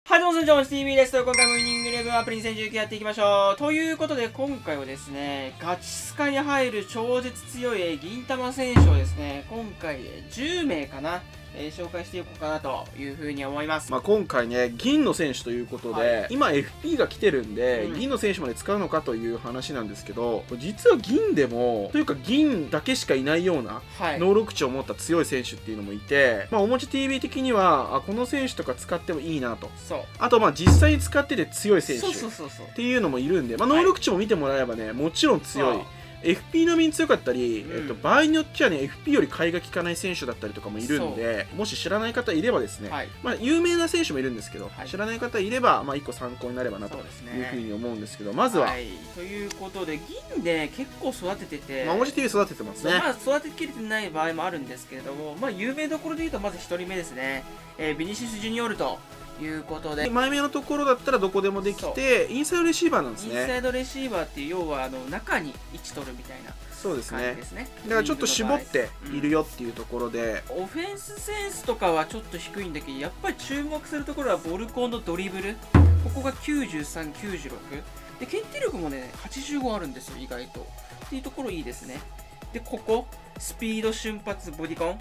はい、どうも、ジョン TV です。今回もウィニングイレブンアプリ2019やっていきましょう。ということで、今回はですね、ガチスカに入る超絶強い銀玉選手をですね、今回10名かな、紹介していこうかなというふうに思います。 今回ね、銀の選手ということで、はい、今 FP が来てるんで、銀の選手まで使うのかという話なんですけど、実は銀でも、というか銀だけしかいないような、能力値を持った強い選手っていうのもいて、おもち TV 的には、この選手とか使ってもいいなと。あと、実際に使ってて強い選手っていうのもいるんで、能力値も見てもらえばね、もちろん強い。FP 並みに強かったり、場合によってはね FP より買いが利かない選手だったりとかもいるんで、もし知らない方いればですね、有名な選手もいるんですけど、知らない方いれば1個参考になればなというふうに思うんですけど、まずは、 ということで銀で結構育ててて、 おもち TV 育ててますね。 育てきれてない場合もあるんですけれども、有名どころでいうとまず1人目ですね、ビニシウス・ジュニオールということで、 前目のところだったらどこでもできて、インサイドレシーバーなんですね。 インサイドレシーバーっていう要は中に位置取るみたいな。 そうですね。だからちょっと絞っているよっていうところで、 オフェンスセンスとかはちょっと低いんだけど、やっぱり注目するところはボルコンのドリブル、ここが93、96で、決定力もね85あるんですよ、意外とっていうところいいですね。でここスピード、瞬発、ボディコン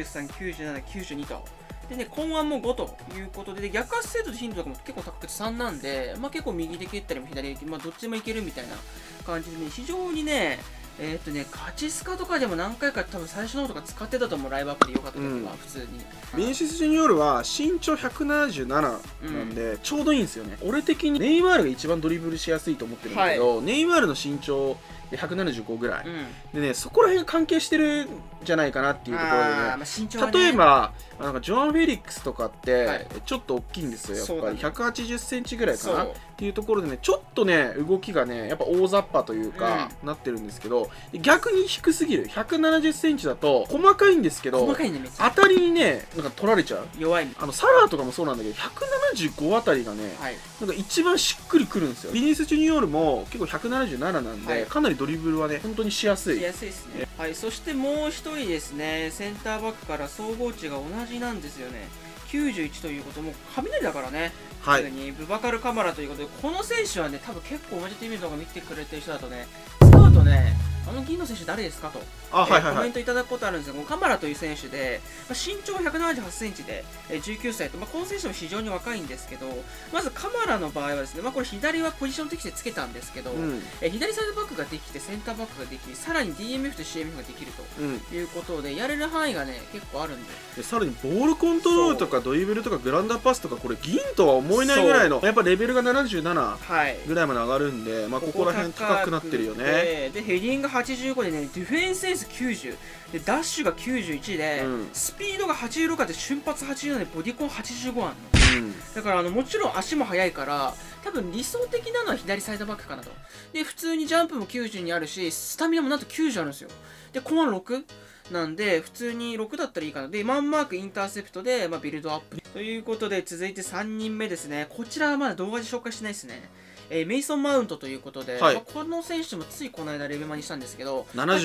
93、97、92と。でね、根腕も5ということで、逆圧精度と頻度とかも結構高くて3なんで、結構右で蹴ったりも左で蹴ったり、どっちでもいけるみたいな感じでね、非常にね、ガチスカとかでも何回か多分最初の方とか使ってたと思う、ライブアプリ良かった時は、普通に。 ビニシウス・ジュニオールは身長177なんで、ちょうどいいんですよね。俺的にネイマールが一番ドリブルしやすいと思ってるんだけど、ネイマールの身長で175ぐらい、でね、そこら辺が関係してるんじゃないかなっていうところでね、例えばなんかジョアン・フェリックスとかってちょっと大きいんですよ、やっぱり180センチぐらいかなっていうところでね、ちょっとね動きがねやっぱ大雑把というか、なってるんですけど、逆に低すぎる170センチだと細かいんですけど、当たりにねなんか取られちゃう。 弱い。 サラーとかもそうなんだけど、175あたりがね、なんか一番しっくりくるんですよ。ビニシウス・ジュニオールも結構177なんで、かなりドリブルはね本当にしやすい。 ですね。はい、そしてもう一人ですね、センターバックから総合値が同じなんですよね。91ということも雷だからね。はい。ブバカル・カマラということで、この選手はね多分結構同じ TV の動画見てくれてる人だとね、使うとね、銀の選手誰ですかとコメントいただくことあるんですが、カマラという選手で、身長178センチで19歳と、この選手も非常に若いんですけど、まずカマラの場合はですね、これ左はポジション適正つけたんですけど、左サイドバックができてセンターバックができ、さらに DMF と CMF ができるということで、やれる範囲がね結構あるんで、 さらにボールコントロールとかドリブルとかグラウンダーパスとか、これ銀とは思えないぐらいのやっぱレベルが77ぐらいまで上がるんで、ここら辺高くなってるよね。 でヘディング85でね、ディフェンスセンス90で、ダッシュが91で、スピードが86あって瞬発87でボディコン85あんの、だからもちろん足も速いから、多分理想的なのは左サイドバックかなと。で普通にジャンプも90にあるし、スタミナもなんと90あるんですよ。でコマン6なんで、普通に6だったらいいかな。でマンマークインターセプトで、ビルドアップということで、続いて3人目ですね。こちらはまだ動画で紹介してないですね。メイソン・マウントということで、この選手もついこの間レベマにしたんですけど、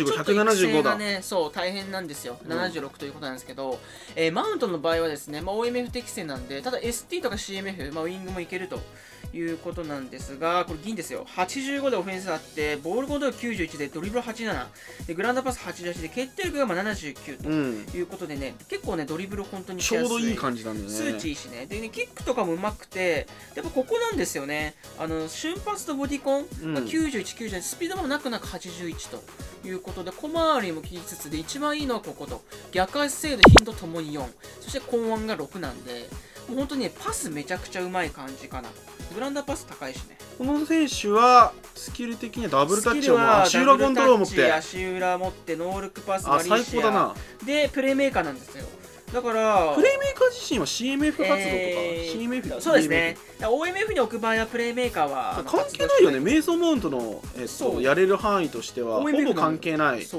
175だね、そう大変なんですよ。76ということなんですけど、マウントの場合はですね、OMF 適正なんで、ただ ST とか CMF、ウィングもいけるということなんですが、これ銀ですよ。85でオフェンスあって、ボールコントロール91で、ドリブル87で、グラウンドパス88で、決定力が79ということでね、結構ねドリブル本当にしやすい、 ちょうどいい感じなんだよね。 数値いいしね。でね、キックとかもうまくて、やっぱここなんですよね。瞬発とボディコンが91、92、スピードもなく81ということで、小回りも効きつつで、一番いいのはここと、逆足精度、頻度ともに4、そして根腕が6なんで、もう本当にね、パスめちゃくちゃうまい感じかな。グラウンダーパス高いしね。 この選手はスキル的にはダブルタッチを足裏コントロールを持って、 足裏持って、ノールックパス、マリシア、 最高だな。 で、プレーメーカーなんですよ。だからプレイメーカー自身は CMF 活動とか、CMF そうですね。OMF に置く場合はプレイメーカーは関係ないよね。メイソン・マウントのやれる範囲としてはほぼ関係ない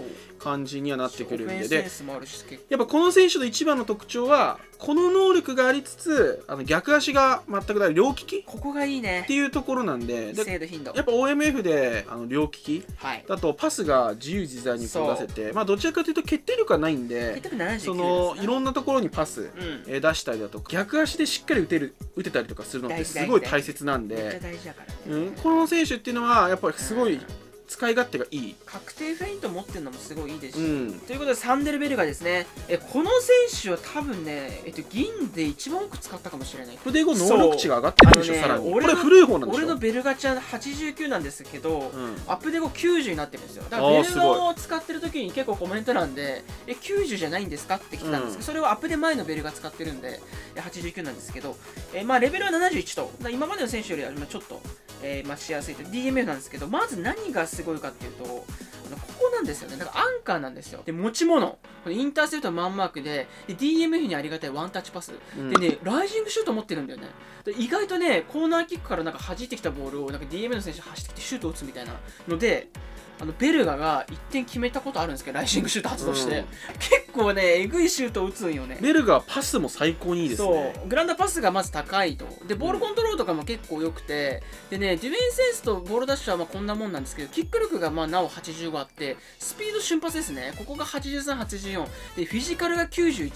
感じにはなってくるんで、 でやっぱこの選手の一番の特徴はこの能力がありつつ逆足が全くない両利き、 ここがいいねっていうところなんで、 精度頻度やっぱ OMF で両利きだとパスが自由自在にこう出せて、まあどちらかというと決定力がないんで、そのいろんなところにパス出したりだとか、逆足でしっかり打てたりとかするのってすごい大切なんで、この選手っていうのはやっぱりすごい使い勝手がいい。 確定フェイント持ってるのもすごいいいですし、ということでサンデルベルガですね。この選手は多分ね、銀で一番多く使ったかもしれない。 アップデ後能力値が上がってるんでしょ。さらにこれ古い方なんでしょ。 俺のベルガチャ89なんですけど、アップデ後90になってるんですよ。だからベルガを使ってる時に結構コメント欄で90じゃないんですかって来てたんですけど、それはアップデ前のベルガ使ってるんで89なんですけど、まあレベルは71と今までの選手よりはちょっとしやすいと DMF なんですけど、まず何がすごいかっていうと、ここなんですよね。だからアンカーなんですよ。で、持ち物。これインターセプトマンマークで、DMF にありがたいワンタッチパス。でね、ライジングシュート持ってるんだよね。で意外とね、コーナーキックからなんか弾いてきたボールをDMF の選手が走ってきてシュートを打つみたいなので、ベルガが1点決めたことあるんですけど、ライジングシュート発動して、結構ね、えぐいシュートを打つんよね。 ベルガはパスも最高にいいですね。 そう、グランドパスがまず高いと。で、ボールコントロールとかも結構良くて、でね、ディフェンスセンスとボールダッシュはまあこんなもんなんですけど、キック力がまあなお85あって、スピード瞬発ですね。ここが83、84。で、フィジカルが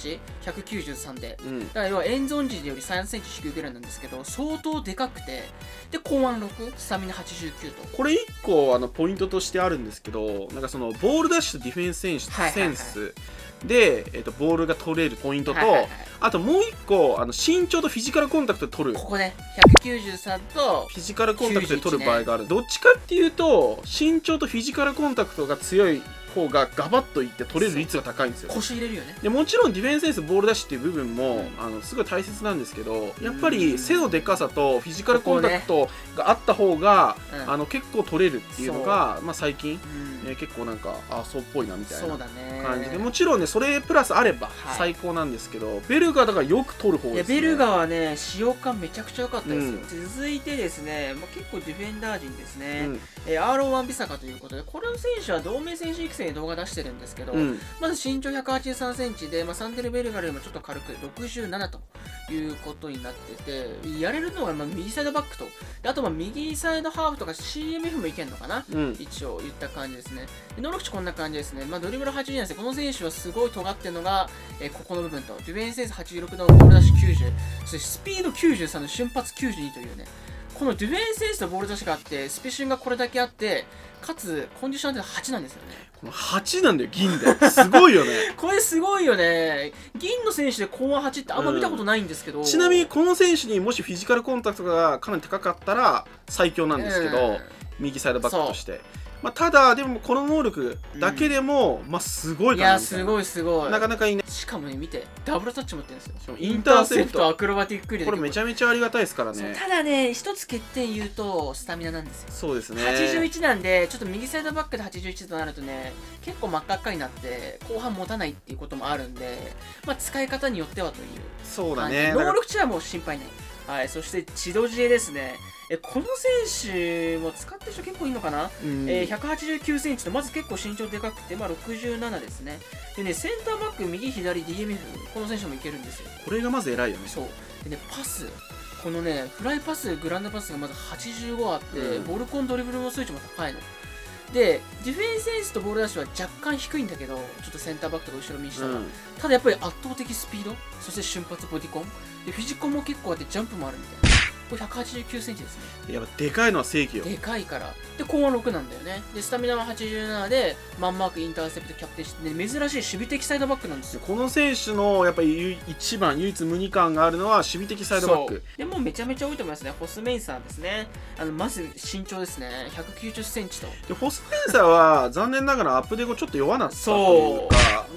91、193で。だから要はエンゾーン時より3センチ低いぐらいなんですけど、相当でかくて、で、後腕6、スタミナ89と。 これ1個ポイントとしてあるんですけど、なんかそのボールダッシュとディフェンスセンスで、ボールが取れるポイントと、あともう1個身長とフィジカルコンタクトで取る、 ここね193とフィジカルコンタクトで取る場合がある、どっちかっていうと身長とフィジカルコンタクトが強い方がガバッといって取れる率が高いんですよ。 腰入れるよね。 でもちろんディフェンスセンスボールダッシュっていう部分も、すごい大切なんですけど、やっぱり背のでかさとフィジカルコンタクトがあった方が、結構取れるっていうのが、まあ、最近、結構なんかそうっぽいなみたいな感じで、もちろんねそれプラスあれば最高なんですけど、ベルガだからよく取る方ですね。 ベルガはね使用感めちゃくちゃ良かったですよ。続いてですね、結構ディフェンダー陣ですね、アーロン・ワンビサカということで、この選手は同盟選手育成に動画出してるんですけど、まず身長183センチで、サンデルベルガよりもちょっと軽く67ということになってて、やれるのが右サイドバックと、あと右サイドハーフとか CMF もいけるのかな、一応言った感じですね。能力値こんな感じですね。ドリブル80なんですけど、この選手はすごい尖ってるのが、ここの部分と、ディフェンスセンス86のボールダッシュ90、そしてスピード93の瞬発92というね、このディフェンスセンスとボールダッシュがあって、スペシュンがこれだけあって、かつコンディションで8なんですよね。 この8なんだよ、銀で。すごいよね。 これすごいよね。銀の選手で後腕8ってあんま見たことないんですけど、 ちなみにこの選手にもしフィジカルコンタクトがかなり高かったら最強なんですけど、右サイドバックとして。ただでもこの能力だけでも、すごいかな。いやすごいすごい、 なかなかいいね。 しかもね、見てダブルタッチ持ってるんですよ。 インターセプトアクロバティックリで、 これめちゃめちゃありがたいですからね。 ただね、一つ欠点言うとスタミナなんですよ。 そうですね、 81なんで、ちょっと右サイドバックで81となるとね、結構真っ赤っかになって後半持たないっていうこともあるんで、使い方によってはという。 そうだね、 能力値はもう心配ない。はい、そしてチドジエですね。この選手も使ってる人結構いいのかな、189センチと、まず結構身長でかくて、67ですね。でね、センターバック、右、左、DMF、この選手もいけるんですよ。 これがまず偉いよね。 そう。でね、パス、このね、フライパス、グランドパスがまず85あって、ボルコンドリブルの数値も高いの。で、ディフェンスセンスとボールダッシュは若干低いんだけど、ちょっとセンターバックとか後ろ右下が、ただやっぱり圧倒的スピード、そして瞬発ボディコン、でフィジコンも結構あってジャンプもあるみたいな。これ189センチですね。 やっぱでかいのは正義よ。 でかいから。で、後腕6なんだよね。で、スタミナは87で、マンマーク、インターセプト、キャプテンして、珍しい守備的サイドバックなんですよ。 この選手のやっぱり一番唯一無二感があるのは守備的サイドバック。 でもめちゃめちゃ多いと思いますね。ホスメイサーですね。まず身長ですね。190センチと。 で、ホスメイサーは残念ながらアップデー後ちょっと弱なったというか、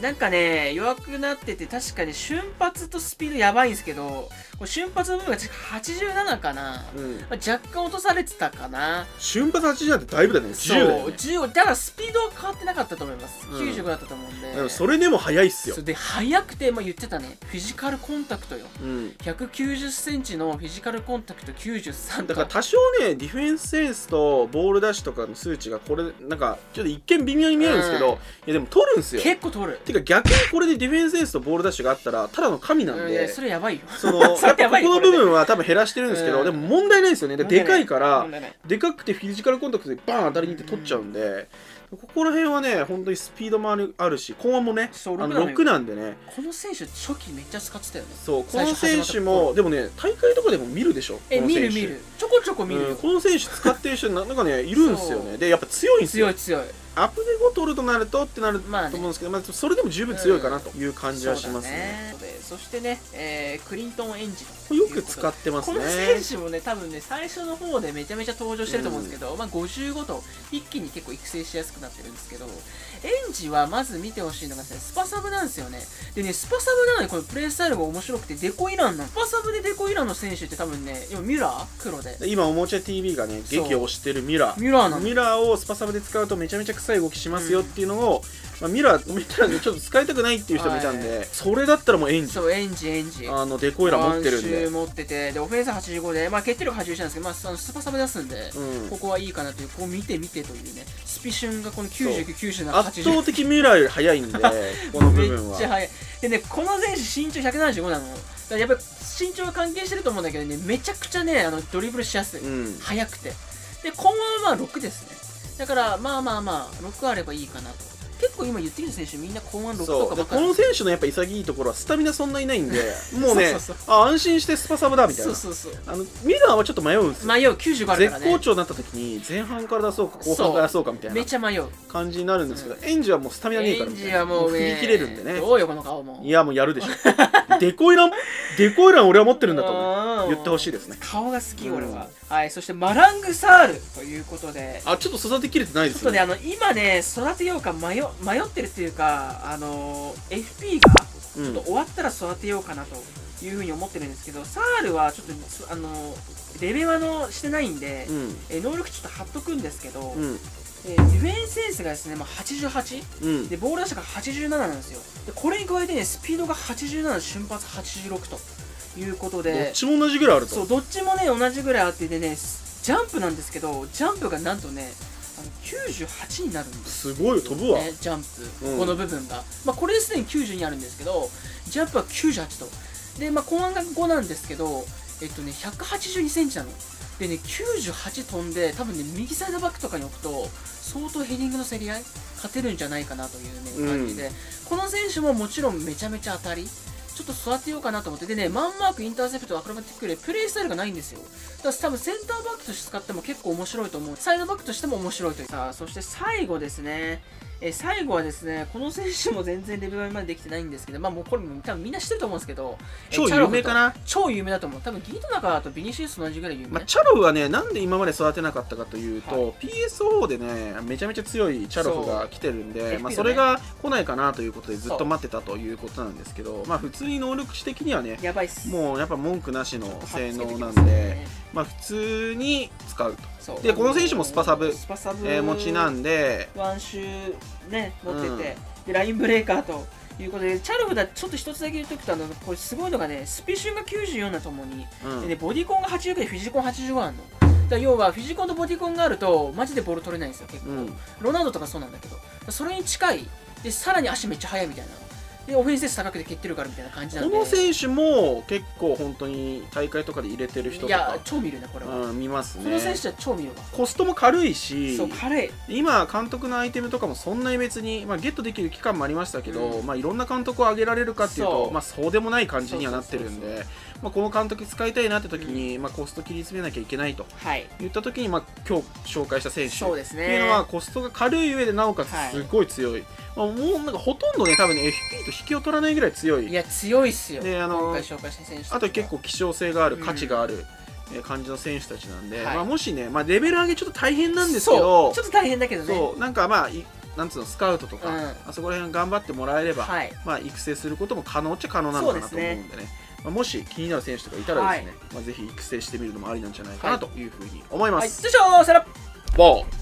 なんかね、弱くなってて、確かに瞬発とスピードやばいんですけど、これ瞬発の部分が87かな、まあ、若干落とされてたかな。 瞬発87ってだいぶだね。10だよね。 10だからスピードは変わってなかったと思います。95だったと思うんで。 でもそれでも速いっすよ。 で、速くて、まあ、言ってたね、フィジカルコンタクトよ。190センチのフィジカルコンタクト93と。 だから多少ね、ディフェンスセンスとボールダッシュとかの数値がこれ、なんか、ちょっと一見微妙に見えるんですけど、いやでも取るんすよ。 結構取る。 てか逆にこれでディフェンスセンスとボールダッシュがあったら、ただの神なんで。 それやばいよ。 その、ここの部分は多分減らしてるんですけど、でも問題ないんですよね。でかいから、でかくてフィジカルコンタクトでバーン当たりにいって取っちゃうんで、ここら辺はね、本当にスピードもあるし、後腕もね、6なんでね。 この選手、初期めっちゃ使ってたよね。 そう、この選手も、でもね、大会とかでも見るでしょ。 見る。ちょこちょこ見る。 この選手使ってる人、なんかね、いるんですよね。で、やっぱ強いんですよ。 強い。 アップデートを取るとなるとってなると思うんですけど、まあそれでも十分強いかなという感じはしますね。 そしてね、クリントン・エンジよく使ってますね。 この選手もね、多分ね、最初の方でめちゃめちゃ登場してると思うんですけど、まあ55と一気に結構育成しやすくなってるんですけど、エンジはまず見てほしいのがですね、スパサブなんですよね。でね、スパサブなのにこのプレースタイルが面白くて、デコイランなの。スパサブでデコイランの選手って多分ね、今ミュラー黒で。 今、おもちゃ TV がね、激を推してるミュラー。 ミュラーをスパサブで使うとめちゃめちゃ臭い動きしますよっていうのを、まあ、ミラー見たらね、ちょっと使いたくないっていう人もいたんで、それだったらもうエンジ。 そう、エンジ。 デコイラ持ってるんで。 持ってて、で、オフェンス85で、まあ、決定力81なんですけど、まあ、スパサブ出すんで、ここはいいかなという、こう見てというね、スピシュンがこの99、97、80。 圧倒的ミラーより速いんで、この部分は。 めっちゃ速い。でね、この選手身長175なの。だからやっぱり身長が関係してると思うんだけどね、めちゃくちゃね、ドリブルしやすい。速くて。で、今後はまあ6ですね。だから、まあ、6あればいいかなと。結構今言ってきた選手みんな後半6とかばっかり。 この選手のやっぱ潔いところはスタミナそんないないんで、もうね、安心してスパサブだみたいな。ミラーはちょっと迷うんですよ。 95あるからね。 絶好調になった時に前半から出そうか後半から出そうかみたいな。 めっちゃ迷う感じになるんですけど、エンジはもうスタミナねえからみたいな。 エンジはもう振り切れるんでね。 どうよこの顔も。 いやもうやるでしょ。デコイラン俺は持ってるんだと言ってほしいですね。 顔が好き俺は。はい、そしてマラングサールということで。 ちょっと育てきれてないですね。ちょっとね、今ね、育てようか迷ってるっていうか、FP がちょっと終わったら育てようかなというふうに思ってるんですけど、サールはちょっとレベルしてないんで、能力ちょっと貼っとくんですけど、ディフェンスセンスがですね、88、でボール出しが87なんですよ。でこれに加えてね、スピードが87、瞬発86ということで、 どっちも同じぐらいあると。 そう、どっちもね同じぐらいあってでね、ジャンプなんですけど、ジャンプがなんとね98になるんです。 すごいよ、飛ぶわ、 ジャンプ、この部分が、まあこれですでに90にあるんですけど、ジャンプは98と。で、まあ後半が5なんですけど、182センチなの。でね、98飛んで、多分ね、右サイドバックとかに置くと、相当ヘディングの競り合い、勝てるんじゃないかなというね、感じで、この選手ももちろんめちゃめちゃ当たり、ちょっと育てようかなと思って、でね、マンマーク、インターセプト、アクロバティックでプレイスタイルがないんですよ。だから多分センターバックとして使っても結構面白いと思う。サイドバックとしても面白いという。さあ、そして最後ですね。最後はですね、この選手も全然レベルまでできてないんですけど、まあもうこれも多分みんな知ってると思うんですけど、 超有名かな。 超有名だと思う。多分ギートナカとビニシウスと同じぐらい有名。 まあチャロフはね、なんで今まで育てなかったかというと、PSO でね、めちゃめちゃ強いチャロフが来てるんで、まあそれが来ないかなということでずっと待ってたということなんですけど、まあ普通に能力値的にはね、 やばいっす。 もうやっぱ文句なしの性能なんで、まあ普通に使うと。で、この選手もスパサブ持ちなんで、 ワンシューね、持ってて、でラインブレーカーということで、チャルフだちょっと一つだけ言っとくと、これすごいのがね、スピシュンが94なともに、でね、ボディコンが89でフィジコン85あるの。だ要はフィジコンとボディコンがあるとマジでボール取れないんですよ、結構。ロナウドとかそうなんだけど、それに近い。で、さらに足めっちゃ速いみたいな。で、オフェンス高くて蹴ってるからみたいな感じなんで。 この選手も結構本当に大会とかで入れてる人とか。 いや、超見るね、これは。 見ますね。 この選手は超見るわ。 コストも軽いし、 そう、軽い。 今、監督のアイテムとかもそんなに別に、まあ、ゲットできる期間もありましたけど、まあ、いろんな監督を挙げられるかっていうと、まあ、そうでもない感じにはなってるんで、まあ、この監督使いたいなって時に、まあ、コスト切り詰めなきゃいけないと言った時に、まあ、今日紹介した選手っていうのは、コストが軽い上でなおかつすごい強い。まあ、もうなんかほとんどね、多分ね、FP と引きを取らないぐらい強い。 いや、強いっすよ。 で、 今回紹介した選手あと結構希少性がある、価値がある感じの選手たちなんで、まあもしね、まあレベル上げちょっと大変なんですけど、 ちょっと大変だけどね。 そう、なんかまあ、 なんつうのスカウトとか、あそこら辺頑張ってもらえれば、まあ育成することも可能っちゃ可能なのかなと思うんでね、まあ、もし気になる選手とかいたらですね、まあぜひ育成してみるのもありなんじゃないかなというふうに思います。 さよなら。 ボー